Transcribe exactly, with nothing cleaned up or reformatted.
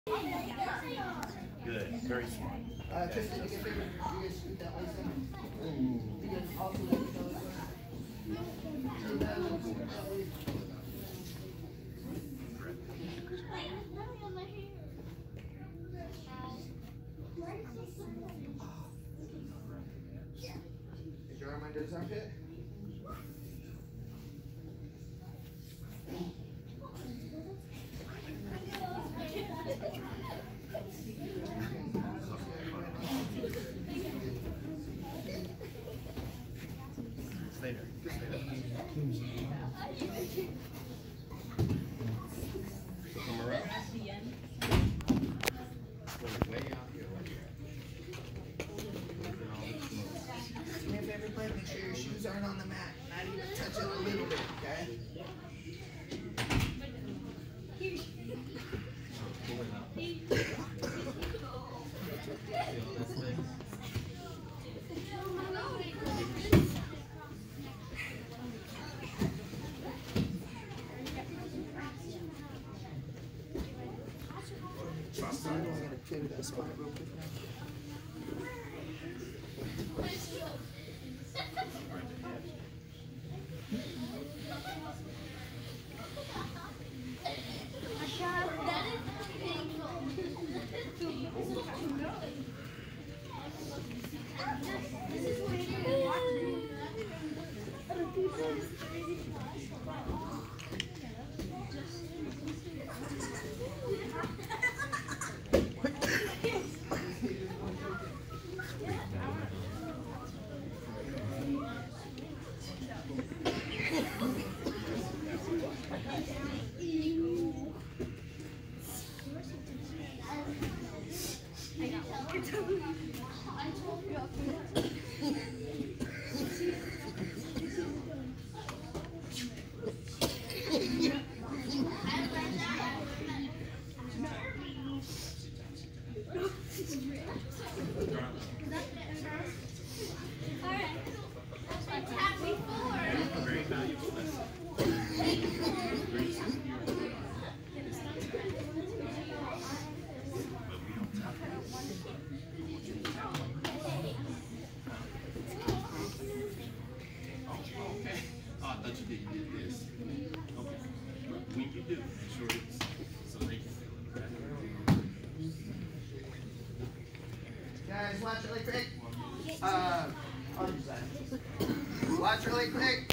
Good, very smart. Uh, Tristan, you can figure you guys scoot that way some. You can also let me know as well. And, uh, scoot that way. Is your arm under his armpit? Stay there. Just stay there. Come around. Way out here. Do me a favor, play. Make sure your shoes aren't on the mat. Not even touch it a little bit, okay? Pull it out. Feel this thing. Trust me, I'm gonna clear that spot real quick now. When you do, make sure it's so they can feel it, okay? Guys, watch really quick. Uh, I'll use that. Watch really quick.